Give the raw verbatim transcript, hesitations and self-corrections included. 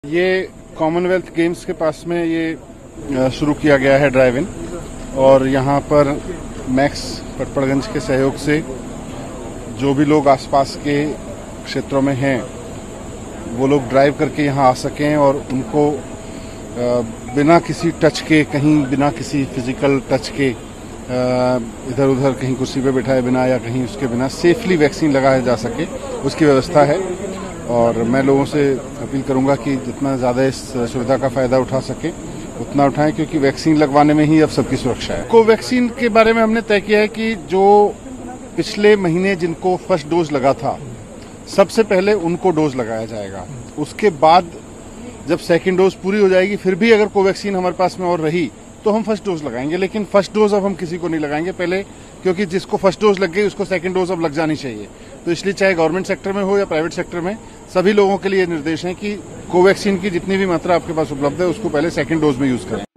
ये Commonwealth games के पास में ये शुरू किया गया है ड्राइव इन, और यहाँ पर मैक्स पटपड़गंज के सहयोग से जो भी लोग आसपास के क्षेत्रों में हैं वो लोग ड्राइव करके यहाँ आ सकें और उनको बिना किसी टच के, कहीं बिना किसी फिजिकल टच के इधर उधर कहीं कुर्सी पे बैठाए बिना या कहीं उसके बिना सेफली वैक्सीन लगाया जा सके, उसकी व्यवस्था है। और मैं लोगों से अपील करूंगा कि जितना ज़्यादा इस सुविधा का फायदा उठा सके उतना उठाएं, क्योंकि वैक्सीन लगवाने में ही अब सबकी सुरक्षा है। कोवैक्सीन के बारे में हमने तय किया है कि जो पिछले महीने जिनको फर्स्ट डोज लगा था सबसे पहले उनको डोज लगाया जाएगा। उसके बाद जब सेकेंड डोज पूरी हो जाएगी फिर भी अगर कोवैक्सीन हमारे पास में और रही तो हम फर्स्ट डोज लगाएंगे, लेकिन फर्स्ट डोज अब हम किसी को नहीं लगाएंगे पहले, क्योंकि जिसको फर्स्ट डोज लग गई उसको सेकंड डोज अब लग जानी चाहिए। तो इसलिए चाहे गवर्नमेंट सेक्टर में हो या प्राइवेट सेक्टर में, सभी लोगों के लिए निर्देश है कि कोवैक्सीन की जितनी भी मात्रा आपके पास उपलब्ध है उसको पहले सेकंड डोज में यूज करें।